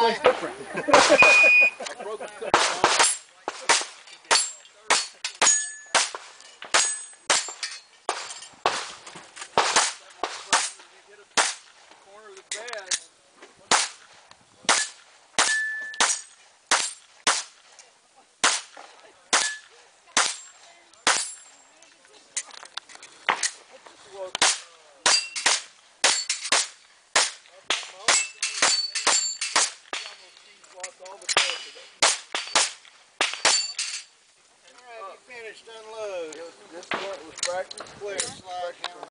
one's different. I broke the corner of the bed. Finished, unload. This part was practice. Clear slide.